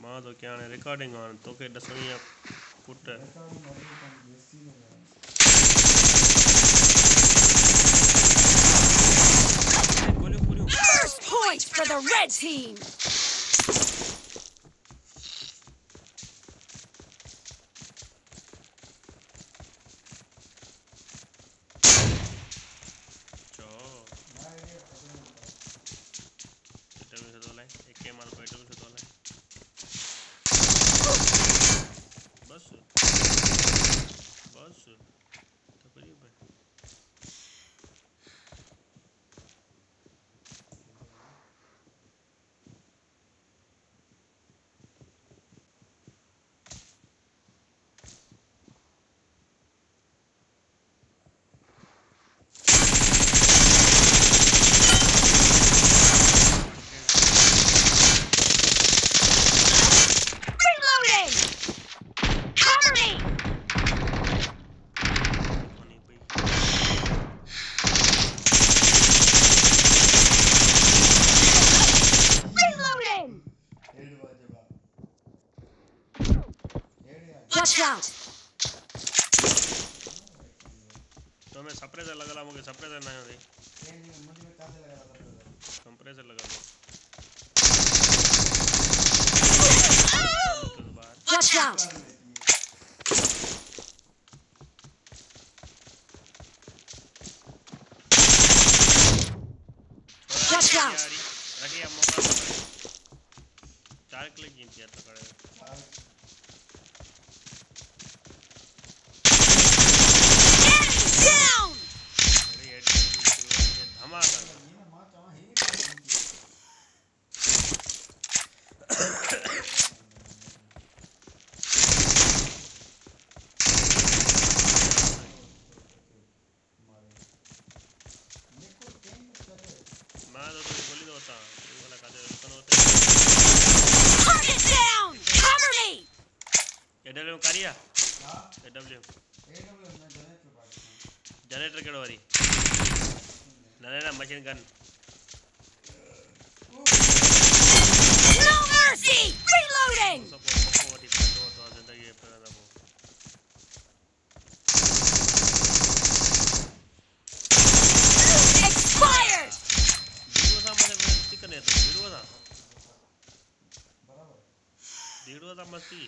हाँ तो क्या रिकॉर्डिंग ऑन तो के दसणी पुट First point for the red team. बस तकरीब है Watch out! तो मैं सप्रेसर लगा मुझे सप्रेसर नहीं होती कंप्रेसर लगा Watch out! Watch out! रखिए मौका चार क्लिक किया तो करे Target down! Cover me! AW करिया AW जनरेटर केड़ो वारी ना machine gun No mercy! Reloading! Expired! मस्ती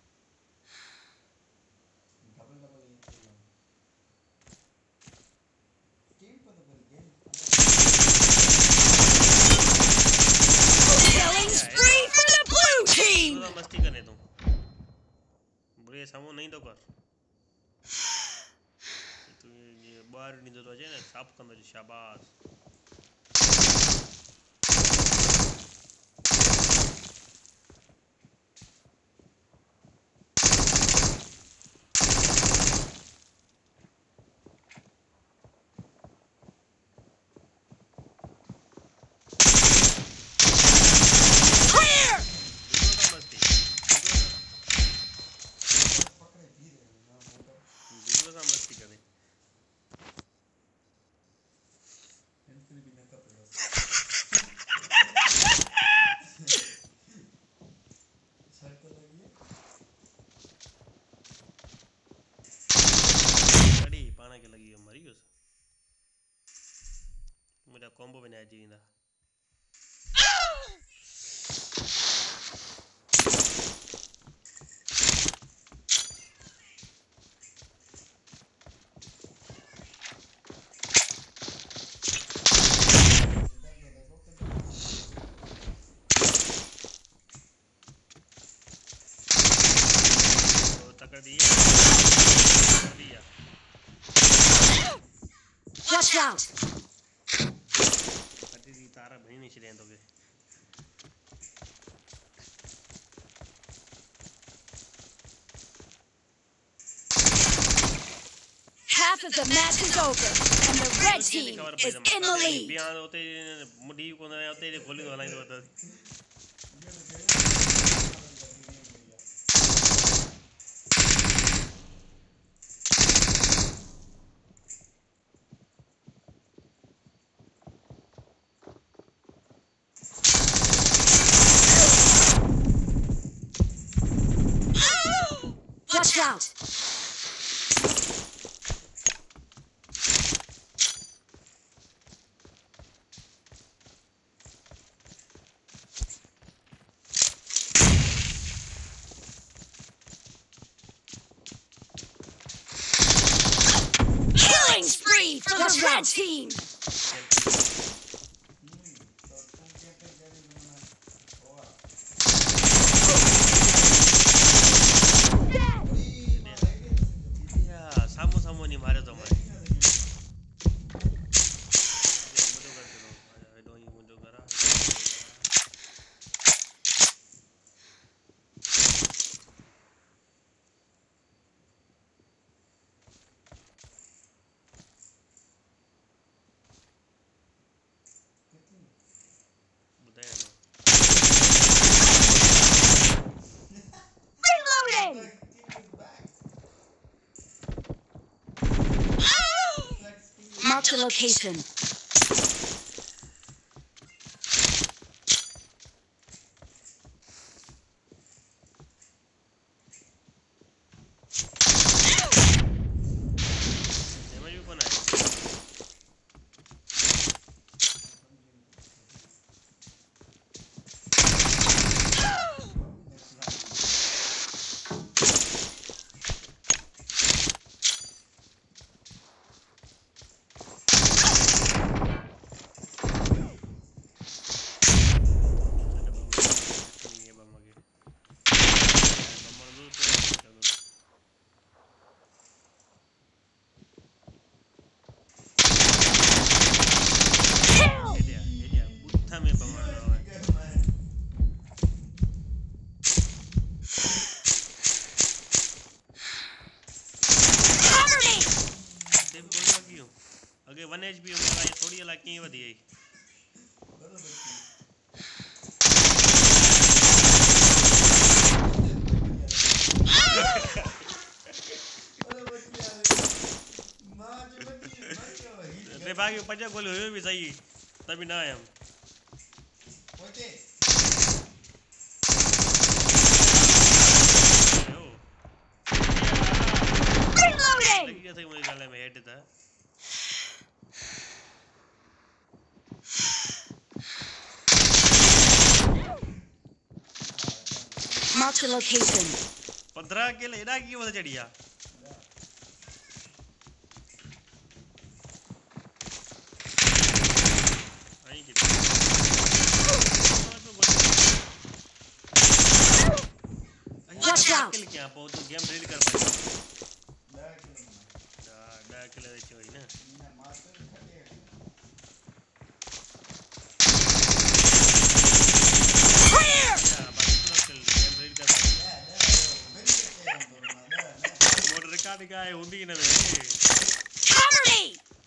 Killing spree for the blue team! मस्ती करने तुम बुरे समूह नहीं तो कर तू ये बाहर नहीं तो अजय ना साफ करना जी शाबाश मेरा कॉम्बो बनाया जींदा Watch out! तारा बनी नहीं चले तो Half of the match is over, and the red team is in the lead. Bihar होते मुड़ी को ना होते खोली वाला ही होता Watch out! Killing spree for the red team! सामो नहीं मारे तो मैं Reloading! Mark the location. अगे 1 HP हमारा ये थोड़ी अलग की वधी है रे बाकी 50 गोली हुई भी सही तभी ना आए हम Reloading! लगी जैसे मुझे डाले में हेड था Mark the location. 15 अकेले इड़ा की वजह चढ़िया आई की Watch out! अकेले क्या पो तू गेम रीड कर पाई डा अकेले दे छोई ना Clear! गेम रीड कर मोटर रिकॉर्ड का है हुंदी ना वे Cover me!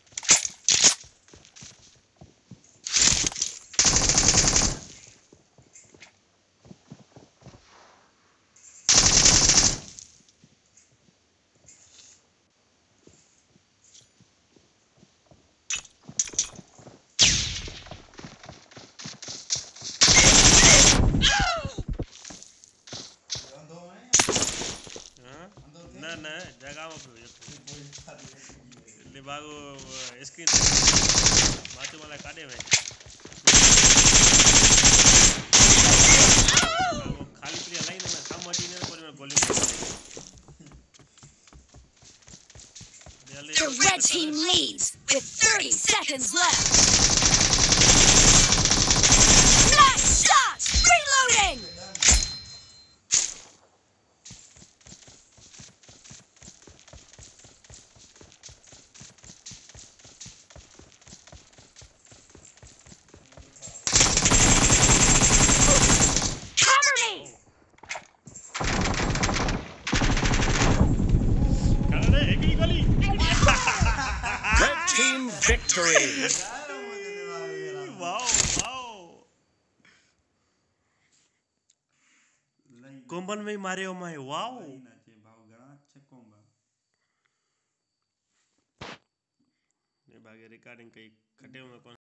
ना ना जगह में ले बागो स्क्रीन माथे वाला काटे में वो खाली प्लेयर लाइन में सामने ने पर में गोली The red team leads with 30 seconds left. Nice shot! Reloading! Cover me! काटे एक ही गोली Red team victory. Wow wow कोम्बन में मारे हो मैं वाओ ये बागे रिकॉर्डिंग कई खटे में कौन